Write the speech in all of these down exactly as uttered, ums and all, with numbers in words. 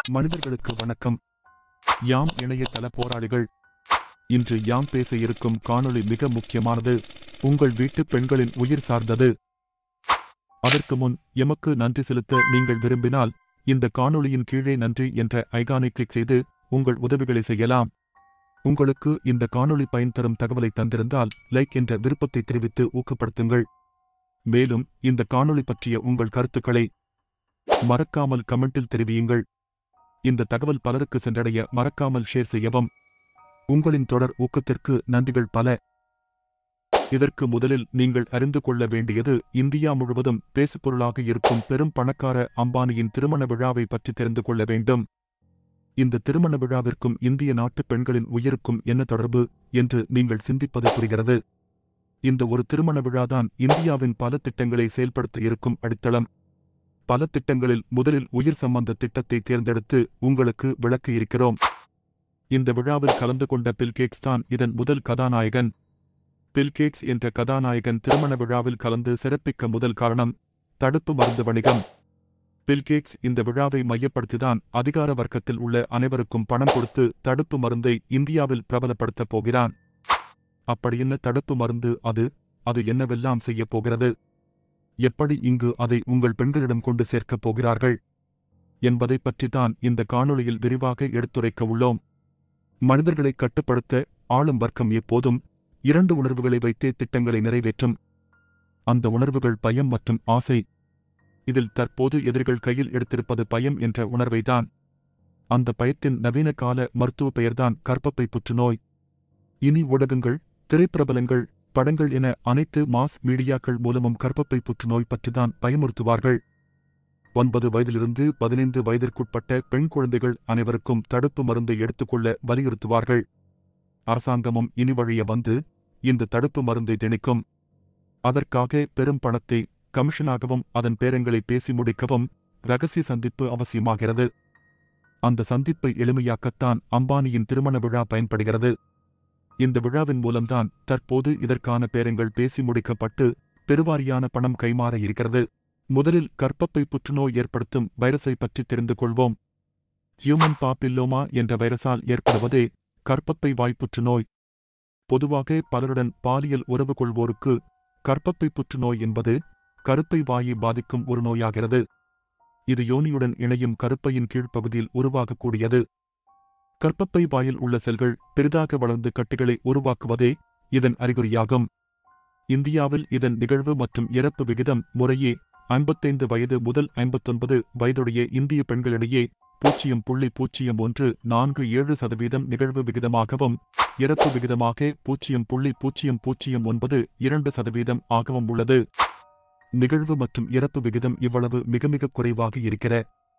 மனிதர்களுக்கு வணக்கம். யாம் இணையதள போராளிகள். இன்று யாம் பேச இருக்கும் காணொளி மிக முக்கியமானது. உங்கள் வீட்டு பெண்களின் உயிர் சார்ந்தது. அதற்கு முன் எமக்கு நன்றி செலுத்த நீங்கள் விரும்பினால் இந்த காணொளியின் கீழே நன்றி என்ற ஐகானை கிளிக் செய்து உங்கள் உதவிகளை செய்யலாம். உங்களுக்கு இந்த காணொளி பயன் தரும் தகவலை தந்திருந்தால் லைக் என்ற விருப்பத்தை தெரிவித்து ஊக்கப்படுத்துங்கள். மேலும் இந்த காணொளி பற்றிய உங்கள் கருத்துக்களை மறக்காமல் கமெண்டில் தெரிவியுங்கள். இந்த தகவல் பலருக்கு சென்றடைய மறக்காமல் ஷேர் செய்யவும். உங்களின் தொடர் ஊக்கத்திற்கு நன்றிகள் பல. இதற்கு முதலில் நீங்கள் அறிந்து கொள்ள வேண்டியது, இந்தியா முழுவதும் பேசுபொருளாக இருக்கும் பெரும் பணக்கார அம்பானியின் திருமண விழாவை பற்றி தெரிந்து கொள்ள வேண்டும். இந்த திருமண விழாவிற்கும் இந்திய நாட்டு பெண்களின் உயிருக்கும் என்ன தொடர்பு என்று நீங்கள் சிந்திப்பது புரிகிறது. இந்த ஒரு திருமண விழாதான் இந்தியாவின் பல திட்டங்களை செயல்படுத்த இருக்கும் அடித்தளம். பல திட்டங்களில் முதலில் உயிர் சம்பந்த திட்டத்தை தேர்ந்தெடுத்து உங்களுக்கு விளக்க இருக்கிறோம். இந்த விழாவில் கலந்து கொண்ட பில் கேட்ஸ் தான் இதன் முதல் கதாநாயகன். பில் கேட்ஸ் என்ற கதாநாயகன் திருமண விழாவில் கலந்து சிறப்பிக்க முதல் காரணம் தடுப்பு மருந்து வணிகம். பில் கேட்ஸ் இந்த விழாவை மையப்படுத்திதான் அதிகார வர்க்கத்தில் உள்ள அனைவருக்கும் பணம் கொடுத்து தடுப்பு மருந்தை இந்தியாவில் பிரபலப்படுத்தப் போகிறான். அப்படியென்ன தடுப்பு மருந்து அது? அது என்னவெல்லாம் செய்யப் போகிறது? எப்படி இங்கு அதை உங்கள் பெண்களிடம் கொண்டு சேர்க்கப் போகிறார்கள் என்பதை பற்றித்தான் இந்த காணொளியில் விரிவாக எடுத்துரைக்க உள்ளோம். மனிதர்களை கட்டுப்படுத்த ஆளும் வர்க்கம் எப்போதும் இரண்டு உணர்வுகளை வைத்தே திட்டங்களை நிறைவேற்றும். அந்த உணர்வுகள் பயம் மற்றும் ஆசை. இதில் தற்போது எதிரிகள் கையில் எடுத்திருப்பது பயம் என்ற உணர்வைதான். அந்த பயத்தின் நவீன கால மருத்துவ பெயர்தான் கர்ப்பப்பை புற்றுநோய். இனி ஊடகங்கள், திரைப்பிரபலங்கள், படங்கள் என அனைத்து மாஸ் மீடியாக்கள் மூலமும் கர்ப்பப்பை புற்றுநோய் பற்றிதான் பயமுறுத்துவார்கள். ஒன்பது வயதிலிருந்து பதினைந்து வயதிற்குட்பட்ட பெண் குழந்தைகள் அனைவருக்கும் தடுப்பு மருந்தை எடுத்துக்கொள்ள வலியுறுத்துவார்கள். அரசாங்கமும் இனி வழிய வந்து இந்த தடுப்பு மருந்தை திணிக்கும். அதற்காக பெரும் பணத்தை கமிஷனாகவும் அதன் பேரங்களை பேசி முடிக்கவும் இரகசிய சந்திப்பு அவசியமாகிறது. அந்த சந்திப்பை எளிமையாக்கத்தான் அம்பானியின் திருமண விழா பயன்படுகிறது. இந்த விழாவின் மூலம்தான் தற்போது இதற்கான பேரங்கள் பேசி முடிக்கப்பட்டு பெருவாரியான பணம் கைமாற இருக்கிறது. முதலில் கர்ப்பப்பை புற்றுநோய் ஏற்படுத்தும் வைரஸை பற்றி தெரிந்து கொள்வோம். ஹியூமன் பாப்பில்லோமா என்ற வைரஸால் ஏற்படுவதே கர்ப்பப்பை வாய் புற்றுநோய். பொதுவாக பலருடன் பாலியல் உறவு கொள்வோருக்கு கர்ப்பப்பை புற்றுநோய் என்பது கருப்பை வாயை பாதிக்கும் ஒரு நோயாகிறது. இது யோனியுடன் இணையும் கருப்பையின் கீழ்ப்பகுதியில் உருவாகக்கூடியது. கர்ப்பப்பை வாயில் உள்ள செல்கள் பெரிதாக வளர்ந்து கட்டிகளை உருவாக்குவதே இதன் அறிகுறியாகும். இந்தியாவில் இதன் நிகழ்வு மற்றும் இறப்பு விகிதம் முறையே ஐம்பத்தைந்து வயது முதல் ஐம்பத்தொன்பது வயதுடைய இந்திய பெண்களிடையே பூஜ்ஜியம் புள்ளி பூஜ்ஜியம் ஒன்று நான்கு ஏழு சதவீதம் நிகழ்வு விகிதமாகவும் இறப்பு விகிதமாக பூஜ்ஜியம் புள்ளி பூஜ்ஜியம் பூஜ்ஜியம் ஒன்பது இரண்டு சதவீதம் ஆகவும் உள்ளது. நிகழ்வு மற்றும் இறப்பு விகிதம் இவ்வளவு மிக மிக குறைவாக இருக்கிற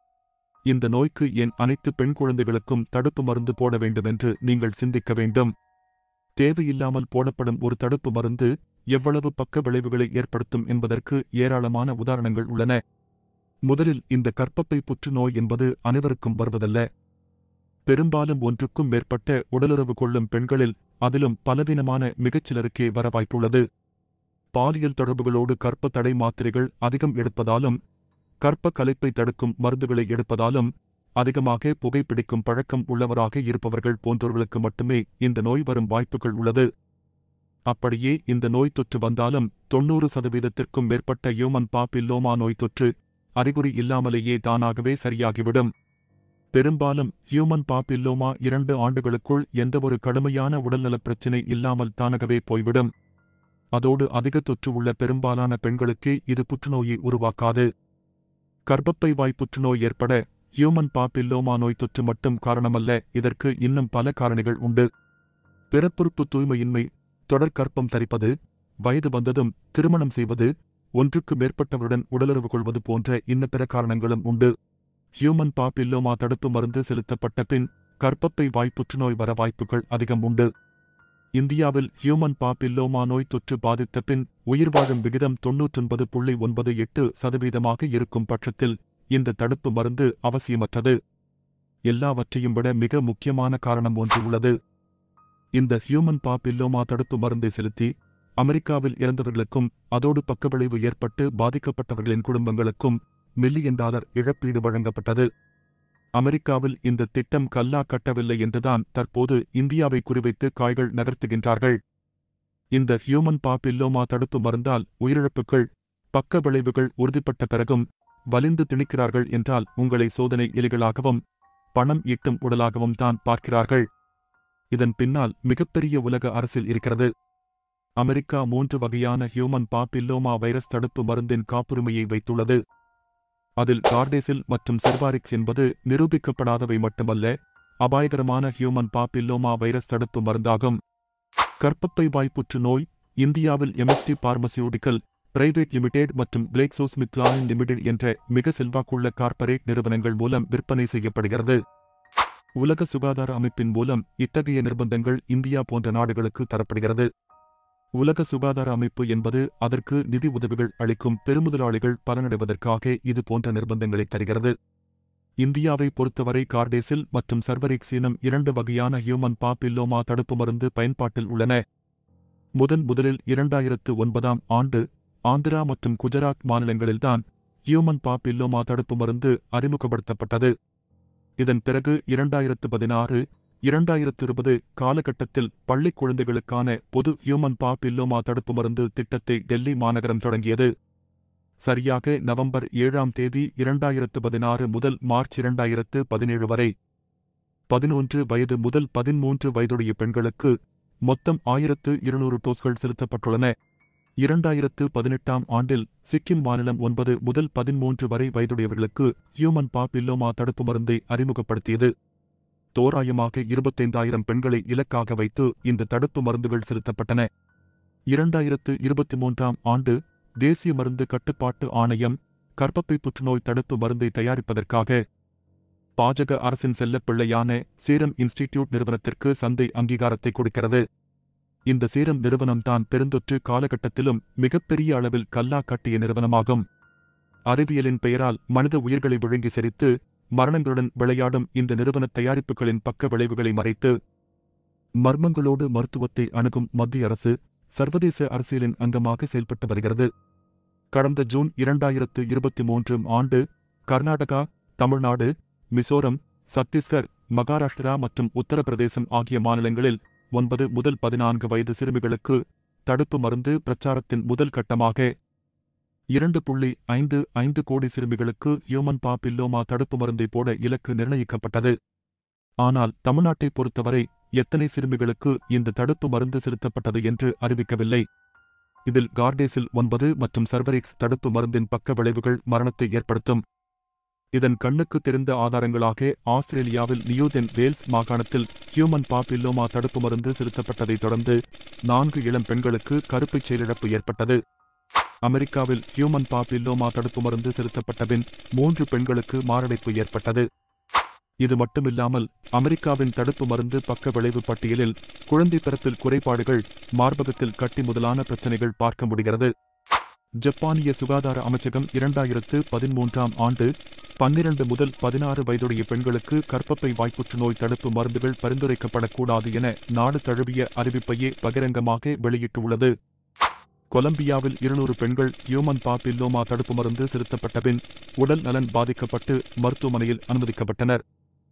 இந்த நோய்க்கு ஏன் அனைத்து பெண் குழந்தைகளுக்கும் தடுப்பு மருந்து போட வேண்டுமென்று நீங்கள் சிந்திக்க வேண்டும். தேவையில்லாமல் போடப்படும் ஒரு தடுப்பு மருந்து எவ்வளவு பக்க விளைவுகளை ஏற்படுத்தும் என்பதற்கு ஏராளமான உதாரணங்கள் உள்ளன. முதலில் இந்த கர்ப்பப்பை புற்றுநோய் என்பது அனைவருக்கும் வருவதல்ல. பெரும்பாலும் ஒன்றுக்கும் மேற்பட்ட உடலுறவு கொள்ளும் பெண்களில், அதிலும் பலவீனமான மிகச்சிலருக்கே வர வாய்ப்புள்ளது. பாலியல் தொடர்புகளோடு கர்ப்ப தடை மாத்திரைகள் அதிகம் எடுப்பதாலும், கர்ப்ப கலைப்பை தடுக்கும் மருந்துகளை எடுப்பதாலும், அதிகமாக புகைப்பிடிக்கும் பழக்கம் உள்ளவராக இருப்பவர்கள் போன்றவர்களுக்கு மட்டுமே இந்த நோய் வரும் வாய்ப்புகள் உள்ளது. அப்படியே இந்த நோய் தொற்று வந்தாலும் தொன்னூறு சதவீதத்திற்கும் மேற்பட்ட ஹியூமன் பாப்பில்லோமா நோய் தொற்று அறிகுறி இல்லாமலேயே தானாகவே சரியாகிவிடும். பெரும்பாலும் ஹியூமன் பாப்பில்லோமா இரண்டு ஆண்டுகளுக்குள் எந்தவொரு கடுமையான உடல்நலப் பிரச்சினை இல்லாமல் தானாகவே போய்விடும். அதோடு அதிக தொற்று உள்ள பெரும்பாலான பெண்களுக்கு இது புற்றுநோயை உருவாக்காது. கர்ப்பப்பை வாய் புற்றுநோய் ஏற்பட ஹியூமன் பாப்பில்லோமா நோய் தொற்று மட்டும் காரணமல்ல, இதற்கு இன்னும் பல காரணிகள் உண்டு. பிறப்புறுப்பு தூய்மையின்மை, தொடர் கர்ப்பம் தரிப்பது, வயது வந்ததும் திருமணம் செய்வது, ஒன்றுக்கு மேற்பட்டவருடன் உடலுறவு கொள்வது போன்ற இன்ன பிற காரணங்களும் உண்டு. ஹியூமன் பாப்பில்லோமா தடுப்பு மருந்து செலுத்தப்பட்ட பின் கர்ப்பப்பை வாய் புற்றுநோய் வர வாய்ப்புகள் அதிகம் உண்டு. இந்தியாவில் ஹியூமன் பாப்பில்லோமா நோய் தொற்று பாதித்த பின் உயிர் வாழும் விகிதம் தொன்னூற்றொன்பது புள்ளி ஒன்பது எட்டு சதவீதமாக இருக்கும் பட்சத்தில் இந்த தடுப்பு மருந்து அவசியமற்றது. எல்லாவற்றையும் விட மிக முக்கியமான காரணம் ஒன்று உள்ளது. இந்த ஹியூமன் பாப்பில்லோமா தடுப்பு மருந்தை செலுத்தி அமெரிக்காவில் இறந்தவர்களுக்கும் அதோடு பக்கவிளைவு ஏற்பட்டு பாதிக்கப்பட்டவர்களின் குடும்பங்களுக்கும் மில்லியன் டாலர் இழப்பீடு வழங்கப்பட்டது. அமெரிக்காவில் இந்த திட்டம் கல்லா கட்டவில்லை என்றுதான் தற்போது இந்தியாவை குறிவைத்து காய்கள் நகர்த்துகின்றார்கள். இந்த ஹியூமன் பாப்பில்லோமா தடுப்பு மருந்தால் உயிரிழப்புகள், பக்க விளைவுகள் உறுதிப்பட்ட பிறகும் வலிந்து திணிக்கிறார்கள் என்றால் உங்களை சோதனை எலிகளாகவும் பணம் ஈட்டும் உடலாகவும் தான் பார்க்கிறார்கள். இதன் பின்னால் மிகப்பெரிய உலக அரசியல் இருக்கிறது. அமெரிக்கா மூன்று வகையான ஹியூமன் பாப்பில்லோமா வைரஸ் தடுப்பு மருந்தின் காப்புரிமையை வைத்துள்ளது. அதில் கார்டேசில் மற்றும் செர்வாரிக்ஸ் என்பது நிரூபிக்கப்படாதவை மட்டுமல்ல, அபாயகரமான ஹியூமன் பாப்பில்லோமா வைரஸ் தடுப்பு மருந்தாகும். கர்ப்பப்பை வாய் புற்றுநோய் இந்தியாவில் எம்எஸ்டி பார்மசியூட்டிக்கல் பிரைவேட் லிமிடெட் மற்றும் கிளேக்சோஸ்மித்க்லைன் லிமிடெட் என்ற மிக செல்வாக்குள்ள கார்ப்பரேட் நிறுவனங்கள் மூலம் விற்பனை செய்யப்படுகிறது. உலக சுகாதார அமைப்பின் மூலம் இத்தகைய நிர்பந்தங்கள் இந்தியா போன்ற நாடுகளுக்கு தரப்படுகிறது. உலக சுகாதார அமைப்பு என்பது அதற்கு நிதி உதவிகள் அளிக்கும் பெருமுதலாளிகள் பலனடைவதற்காக இது போன்ற நிர்பந்தங்களை தருகிறது. இந்தியாவை பொறுத்தவரை கார்டேசில் மற்றும் சர்வரிக்ஸ் எனும் இரண்டு வகையான ஹியூமன் பாப்பில்லோமா தடுப்பு மருந்து பயன்பாட்டில் உள்ளன. முதன் முதலில் இரண்டாயிரத்து ஒன்பதாம் ஆண்டு ஆந்திரா மற்றும் குஜராத் மாநிலங்களில்தான் ஹியூமன் பாப்பில்லோமா தடுப்பு மருந்து அறிமுகப்படுத்தப்பட்டது. இதன் பிறகு இரண்டாயிரத்து பதினாறு இரண்டாயிரத்து இருபது காலகட்டத்தில் பள்ளிக் குழந்தைகளுக்கான பொது ஹியூமன் பாப்பில்லோமா தடுப்பு மருந்து திட்டத்தை டெல்லி மாநகரம் தொடங்கியது. சரியாக நவம்பர் ஏழாம் தேதி இரண்டாயிரத்து பதினாறு முதல் மார்ச் இரண்டாயிரத்து பதினேழு வரை பதினொன்று வயது முதல் பதிமூன்று வயதுடைய பெண்களுக்கு மொத்தம் ஆயிரத்து இருநூறு டோஸ்கள் செலுத்தப்பட்டுள்ளன. இரண்டாயிரத்து பதினெட்டாம் ஆண்டில் சிக்கிம் மாநிலம் ஒன்பது முதல் பதிமூன்று வரை வயதுடையவர்களுக்கு ஹியூமன் பாப்பில்லோமா தடுப்பு மருந்தை அறிமுகப்படுத்தியது. தோராயமாக இருபத்தைந்தாயிரம் பெண்களை இலக்காக வைத்து இந்த தடுப்பு மருந்துகள் செலுத்தப்பட்டன. இரண்டாயிரத்து இருபத்தி மூன்றாம் ஆண்டு தேசிய மருந்து கட்டுப்பாட்டு ஆணையம் கர்ப்பப்பை புற்றுநோய் தடுப்பு மருந்தை தயாரிப்பதற்காக பாஜக அரசின் செல்லப்பிள்ளையான சீரம் இன்ஸ்டிடியூட் நிறுவனத்திற்கு சந்தை அங்கீகாரத்தை கொடுக்கிறது. இந்த சீரம் நிறுவனம்தான் பெருந்தொற்று காலகட்டத்திலும் மிகப்பெரிய அளவில் கல்லா கட்டிய நிறுவனமாகும். அறிவியலின் பெயரால் மனித உயிர்களை விழுங்கி செறித்து மரணங்களுடன் விளையாடும் இந்த நிறுவன தயாரிப்புகளின் பக்க விளைவுகளை மறைத்து மர்மங்களோடு மருத்துவத்தை அணுகும் மத்திய அரசு சர்வதேச அரசியலின் அங்கமாக செயல்பட்டு வருகிறது. கடந்த ஜூன் இரண்டாயிரத்து இருபத்தி மூன்றாம் ஆண்டு கர்நாடகா, தமிழ்நாடு, மிசோரம், சத்தீஸ்கர், மகாராஷ்டிரா மற்றும் உத்தரப்பிரதேசம் ஆகிய மாநிலங்களில் ஒன்பது முதல் பதினான்கு வயது சிறுமிகளுக்கு தடுப்பு மருந்து பிரச்சாரத்தின் முதல் கட்டமாக இரண்டு புள்ளி ஐந்து ஐந்து கோடி சிறுமிகளுக்கு ஹியூமன் பாப்பில்லோமா தடுப்பு மருந்தை போட இலக்கு நிர்ணயிக்கப்பட்டது. ஆனால் தமிழ்நாட்டை பொறுத்தவரை எத்தனை சிறுமிகளுக்கு இந்த தடுப்பு மருந்து செலுத்தப்பட்டது என்று அறிவிக்கவில்லை. இதில் கார்டேசில் ஒன்பது மற்றும் சர்வரிக்ஸ் தடுப்பு மருந்தின் பக்க விளைவுகள் மரணத்தை ஏற்படுத்தும். இதன் கண்ணுக்கு தெரிந்த ஆதாரங்களாக ஆஸ்திரேலியாவில் நியூ தென் வேல்ஸ் மாகாணத்தில் ஹியூமன் பாப்பில்லோமா தடுப்பு மருந்து செலுத்தப்பட்டதைத் தொடர்ந்து நான்கு இளம் பெண்களுக்கு கருப்பைச் செயலிழப்பு ஏற்பட்டது. அமெரிக்காவில் ஹியூமன் பாப்பில்லோமா தடுப்பு மருந்து செலுத்தப்பட்ட பின் மூன்று பெண்களுக்கு மாரடைப்பு ஏற்பட்டது. இது மட்டுமில்லாமல் அமெரிக்காவின் தடுப்பு மருந்து பக்க விளைவு பட்டியலில் குழந்தை பிறப்பில் குறைபாடுகள், மார்பகத்தில் கட்டி முதலான பிரச்சினைகள் பார்க்க முடிகிறது. ஜப்பானிய சுகாதார அமைச்சகம் இரண்டாயிரத்து பதிமூன்றாம் ஆண்டு பன்னிரண்டு முதல் பதினாறு வயதுடைய பெண்களுக்கு கர்ப்பப்பை வாய்ப்புற்றுநோய் தடுப்பு மருந்துகள் பரிந்துரைக்கப்படக்கூடாது என நாடு தழுவிய அறிவிப்பையே பகிரங்கமாக வெளியிட்டுள்ளது. கொலம்பியாவில் இருநூறு பெண்கள் ஹியூமன் பாப்பில்லோமா தடுப்பு மருந்து செலுத்தப்பட்ட பின் உடல் நலன் பாதிக்கப்பட்டு மருத்துவமனையில் அனுமதிக்கப்பட்டனர்.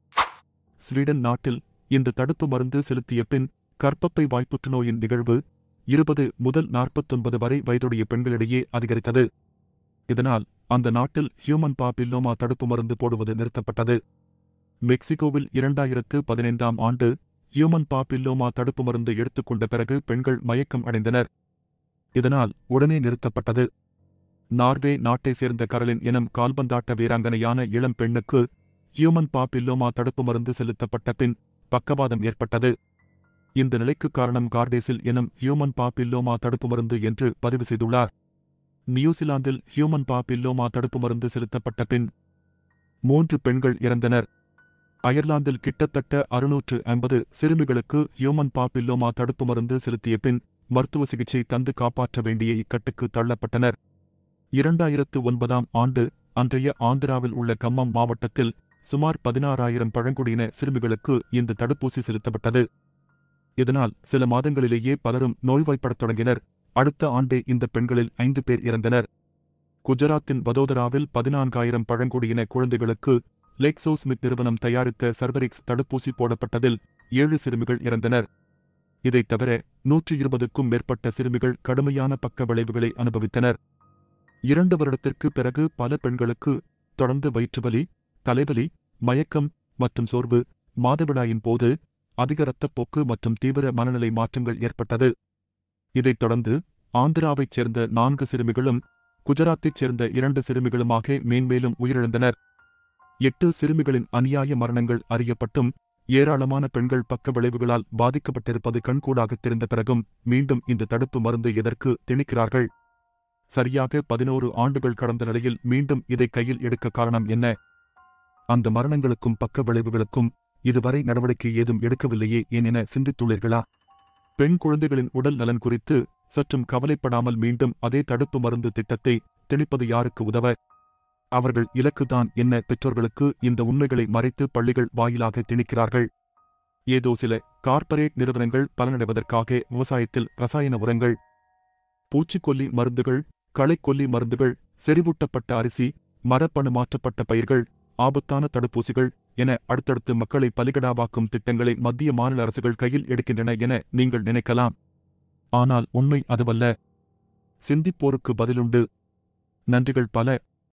ஸ்வீடன் நாட்டில் இந்த தடுப்பு மருந்து செலுத்திய பின் கர்ப்பப்பை வாய்ப்புற்றுநோயின் நிகழ்வு இருபது முதல் நாற்பத்தொன்பது வரை வயதுடைய பெண்களிடையே அதிகரித்தது. இதனால் அந்த நாட்டில் ஹியூமன் பாப்பில்லோமா தடுப்பு மருந்து போடுவது நிறுத்தப்பட்டது. மெக்சிகோவில் இரண்டாயிரத்து பதினைந்தாம் ஆண்டு ஹியூமன் பாப்பில்லோமா தடுப்பு மருந்து எடுத்துக்கொண்ட பிறகு பெண்கள் மயக்கம் அடைந்தனர். இதனால் உடனே நிறுத்தப்பட்டது. நார்வே நாட்டை சேர்ந்த கரலின் எனும் கால்பந்தாட்ட வீராங்கனையான இளம் பெண்ணுக்கு ஹியூமன் பாப்பில்லோமா தடுப்பு மருந்து செலுத்தப்பட்ட பின் பக்கவாதம் ஏற்பட்டது. இந்த நிலைக்கு காரணம் கார்டேசில் எனும் ஹியூமன் பாப்பில்லோமா தடுப்பு மருந்து என்று பதிவு செய்துள்ளார். நியூசிலாந்தில் ஹியூமன் பாப்பில்லோமா தடுப்பு மருந்து செலுத்தப்பட்ட பின் மூன்று பெண்கள் இறந்தனர். அயர்லாந்தில் கிட்டத்தட்ட அறுநூற்று ஐம்பது சிறுமிகளுக்கு ஹியூமன் பாப்பில்லோமா தடுப்பு மருந்து செலுத்திய பின் மருத்துவ சிகிச்சை தந்து காப்பாற்ற வேண்டிய இக்கட்டுக்கு தள்ளப்பட்டனர். இரண்டாயிரத்து ஒன்பதாம் ஆண்டு அன்றைய ஆந்திராவில் உள்ள கம்மம் மாவட்டத்தில் சுமார் பதினாறாயிரம் பழங்குடியின சிறுமிகளுக்கு இந்த தடுப்பூசி செலுத்தப்பட்டது. இதனால் சில மாதங்களிலேயே பலரும் நோய்வாய்ப்படத் தொடங்கினர். அடுத்த ஆண்டே இந்த பெண்களில் ஐந்து பேர் இறந்தனர். குஜராத்தின் வதோதராவில் பதினான்காயிரம் பழங்குடியின குழந்தைகளுக்கு லேக்ஸோஸ்மித் நிறுவனம் தயாரித்த சர்வரிக்ஸ் தடுப்பூசி போடப்பட்டதில் ஏழு சிறுமிகள் இறந்தனர். இதைத் தவிர நூற்றி இருபதுக்கும் மேற்பட்ட சிறுமிகள் கடுமையான பக்க விளைவுகளை அனுபவித்தனர். இரண்டு வருடத்திற்கு பிறகு பல பெண்களுக்கு தொடர்ந்து வயிற்றுவலி, தலைவலி, மயக்கம் மற்றும் சோர்வு, மாதவிடாயின் போது அதிக இரத்தப்போக்கு மற்றும் தீவிர மனநிலை மாற்றங்கள் ஏற்பட்டது. இதைத் தொடர்ந்து ஆந்திராவைச் சேர்ந்த நான்கு சிறுமிகளும் குஜராத்தைச் சேர்ந்த இரண்டு சிறுமிகளுமாக மேன்மேலும் உயிரிழந்தனர். எட்டு சிறுமிகளின் அநியாய மரணங்கள் அறியப்பட்டும் ஏராளமான பெண்கள் பக்க விளைவுகளால் பாதிக்கப்பட்டிருப்பது கண்கூடாகத் தெரிந்த பிறகும் மீண்டும் இந்த தடுப்பு மருந்து எதற்கு திணிக்கிறார்கள்? சரியாக பதினோரு ஆண்டுகள் கடந்த நிலையில் மீண்டும் இதை கையில் எடுக்க காரணம் என்ன? அந்த மரணங்களுக்கும் பக்க விளைவுகளுக்கும் இதுவரை நடவடிக்கை ஏதும் எடுக்கவில்லையே ஏன் என சிந்தித்துள்ளீர்களா? பெண் குழந்தைகளின் உடல் நலன் குறித்து சற்றும் கவலைப்படாமல் மீண்டும் அதே தடுப்பு மருந்து திட்டத்தை திணிப்பது யாருக்கு உதவ? அவர்கள் இலக்குதான் என்ன? பெற்றோர்களுக்கு இந்த உண்மைகளை மறைத்து பள்ளிகள் வாயிலாக திணிக்கிறார்கள். ஏதோ சில கார்ப்பரேட் நிறுவனங்கள் பலனடைவதற்காக விவசாயத்தில் ரசாயன உரங்கள், பூச்சிக்கொல்லி மருந்துகள், களைக்கொல்லி மருந்துகள், செறிவூட்டப்பட்ட அரிசி, மரபணு மாற்றப்பட்ட பயிர்கள், ஆபத்தான தடுப்பூசிகள் என அடுத்தடுத்து மக்களை பலிகடாவாக்கும் திட்டங்களை மத்திய மாநில அரசுகள் கையில் எடுக்கின்றன என நீங்கள் நினைக்கலாம். ஆனால் உண்மை அதுவல்ல. சிந்திப்போருக்கு பதிலுண்டு. நன்றிகள் பல.